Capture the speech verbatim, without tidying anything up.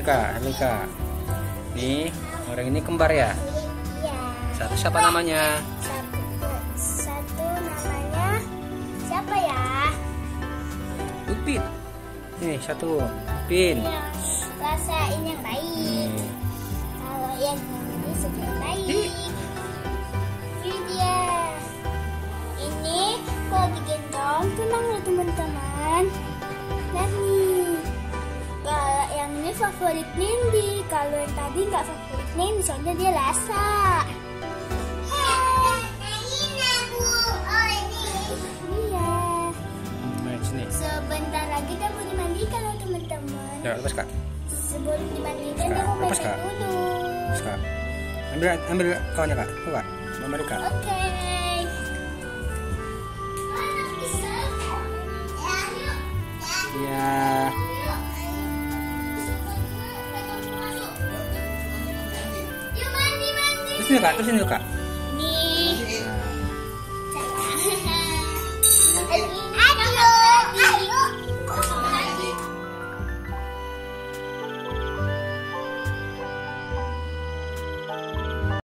Kak, ambil Kak. Nih, orang ini kembar ya? Iya. Satu siapa namanya? Satu, satu namanya siapa ya? Upin. Nih, satu. Upin. Yang rasain yang baik. Hmm. Kalau yang ini suka yang baik. Ih. Ini dia. Ini kalau digendong tenang loh teman-teman. Dan nih, kalau yang ini favorit Nindi. Kalau yang tadi nggak favorit Nindi, soalnya dia lasa. Iya. Nah, sini. Sebentar lagi dia mau dimandikan loh teman-teman. Ya, lepas Kak. Sebelum dimandikan dia Kak, mau lepas, makan Kak. dulu. Lepas Kak. Ambil ambil kawannya Kak. Tuh Kak. Mama Kak. Oke. Iya. Yuk mandi mandi. Terus ini Kak, terus ini Kak. Nih. Nah. Ini